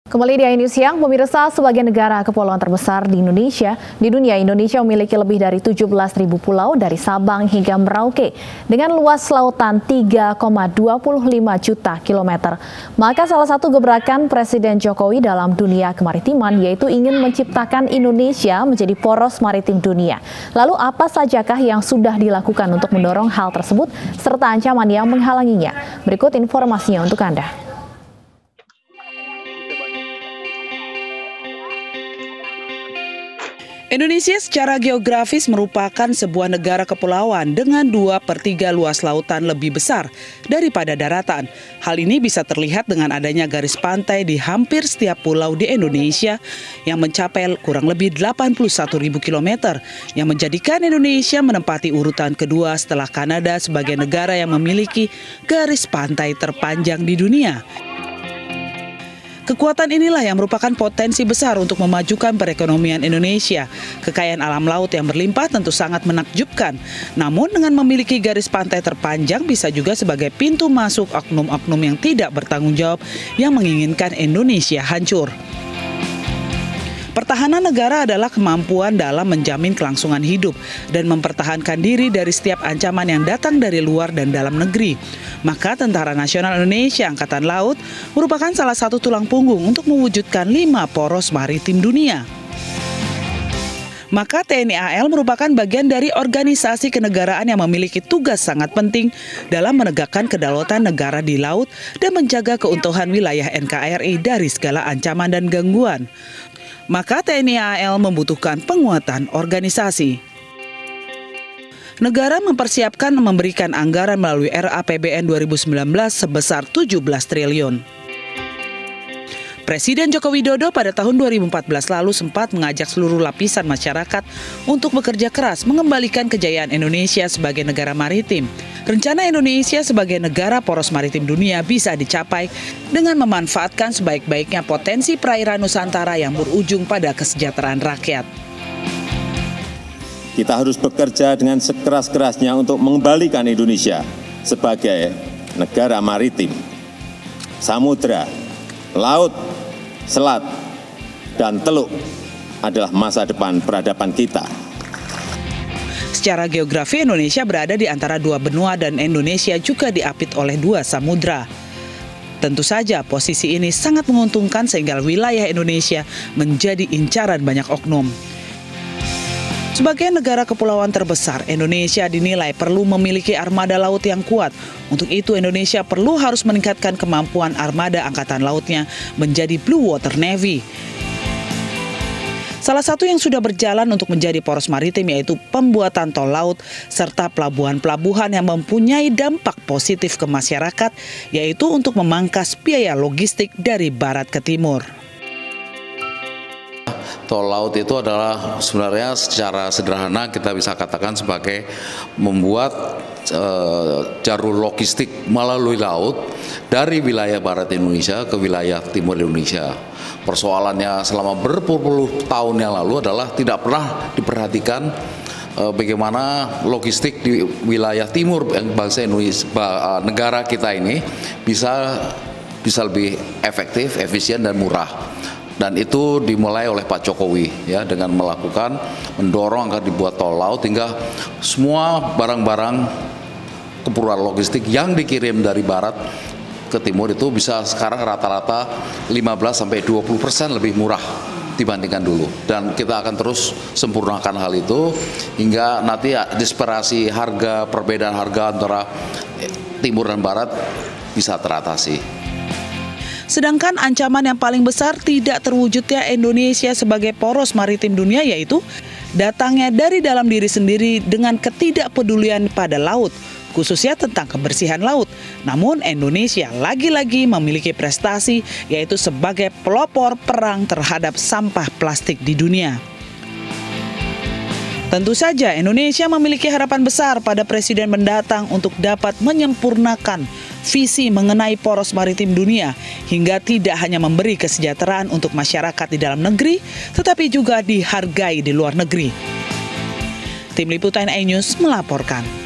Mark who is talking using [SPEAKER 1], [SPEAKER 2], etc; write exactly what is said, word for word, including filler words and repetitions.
[SPEAKER 1] Kembali di A I News Siang, pemirsa, sebagai negara kepulauan terbesar di Indonesia, di dunia Indonesia memiliki lebih dari tujuh belas ribu pulau dari Sabang hingga Merauke dengan luas lautan tiga koma dua lima juta kilometer. Maka salah satu gebrakan Presiden Jokowi dalam dunia kemaritiman yaitu ingin menciptakan Indonesia menjadi poros maritim dunia. Lalu apa sajakah yang sudah dilakukan untuk mendorong hal tersebut serta ancaman yang menghalanginya? Berikut informasinya untuk Anda.
[SPEAKER 2] Indonesia secara geografis merupakan sebuah negara kepulauan dengan dua per tiga luas lautan lebih besar daripada daratan. Hal ini bisa terlihat dengan adanya garis pantai di hampir setiap pulau di Indonesia yang mencapai kurang lebih delapan puluh satu ribu kilometer, yang menjadikan Indonesia menempati urutan kedua setelah Kanada sebagai negara yang memiliki garis pantai terpanjang di dunia. Kekuatan inilah yang merupakan potensi besar untuk memajukan perekonomian Indonesia. Kekayaan alam laut yang berlimpah tentu sangat menakjubkan. Namun dengan memiliki garis pantai terpanjang bisa juga sebagai pintu masuk oknum-oknum yang tidak bertanggung jawab yang menginginkan Indonesia hancur. Pertahanan negara adalah kemampuan dalam menjamin kelangsungan hidup dan mempertahankan diri dari setiap ancaman yang datang dari luar dan dalam negeri. Maka Tentara Nasional Indonesia Angkatan Laut merupakan salah satu tulang punggung untuk mewujudkan lima poros maritim dunia. Maka T N I A L merupakan bagian dari organisasi kenegaraan yang memiliki tugas sangat penting dalam menegakkan kedaulatan negara di laut dan menjaga keutuhan wilayah N K R I dari segala ancaman dan gangguan. Maka T N I A L membutuhkan penguatan organisasi. Negara mempersiapkan memberikan anggaran melalui R A P B N dua ribu sembilan belas sebesar tujuh belas triliun. Presiden Joko Widodo pada tahun dua ribu empat belas lalu sempat mengajak seluruh lapisan masyarakat untuk bekerja keras mengembalikan kejayaan Indonesia sebagai negara maritim. Rencana Indonesia sebagai negara poros maritim dunia bisa dicapai dengan memanfaatkan sebaik-baiknya potensi perairan Nusantara yang berujung pada kesejahteraan rakyat.
[SPEAKER 3] Kita harus bekerja dengan sekeras-kerasnya untuk mengembalikan Indonesia sebagai negara maritim. Samudra, laut, selat, dan teluk adalah masa depan peradaban kita.
[SPEAKER 2] Secara geografi Indonesia berada di antara dua benua dan Indonesia juga diapit oleh dua samudra. Tentu saja posisi ini sangat menguntungkan sehingga wilayah Indonesia menjadi incaran banyak oknum. Sebagai negara kepulauan terbesar, Indonesia dinilai perlu memiliki armada laut yang kuat. Untuk itu Indonesia perlu harus meningkatkan kemampuan armada angkatan lautnya menjadi Blue Water Navy. Salah satu yang sudah berjalan untuk menjadi poros maritim yaitu pembuatan tol laut serta pelabuhan-pelabuhan yang mempunyai dampak positif ke masyarakat, yaitu untuk memangkas biaya logistik dari barat ke timur.
[SPEAKER 4] Tol laut itu adalah sebenarnya secara sederhana kita bisa katakan sebagai membuat uh, jalur logistik melalui laut dari wilayah barat Indonesia ke wilayah timur Indonesia. Persoalannya selama berpuluh-puluh tahun yang lalu adalah tidak pernah diperhatikan uh, bagaimana logistik di wilayah timur bangsa Indonesia, uh, negara kita ini bisa bisa lebih efektif, efisien dan murah. Dan itu dimulai oleh Pak Jokowi ya dengan melakukan mendorong agar dibuat tol laut hingga semua barang-barang keperluan logistik yang dikirim dari barat ke timur itu bisa sekarang rata-rata lima belas sampai dua puluh persen lebih murah dibandingkan dulu. Dan kita akan terus sempurnakan hal itu hingga nanti disparasi harga, perbedaan harga antara timur dan barat bisa teratasi.
[SPEAKER 2] Sedangkan ancaman yang paling besar tidak terwujudnya Indonesia sebagai poros maritim dunia yaitu datangnya dari dalam diri sendiri dengan ketidakpedulian pada laut, khususnya tentang kebersihan laut. Namun Indonesia lagi-lagi memiliki prestasi yaitu sebagai pelopor perang terhadap sampah plastik di dunia. Tentu saja Indonesia memiliki harapan besar pada presiden mendatang untuk dapat menyempurnakan visi mengenai poros maritim dunia hingga tidak hanya memberi kesejahteraan untuk masyarakat di dalam negeri, tetapi juga dihargai di luar negeri. Tim Liputan A I News melaporkan.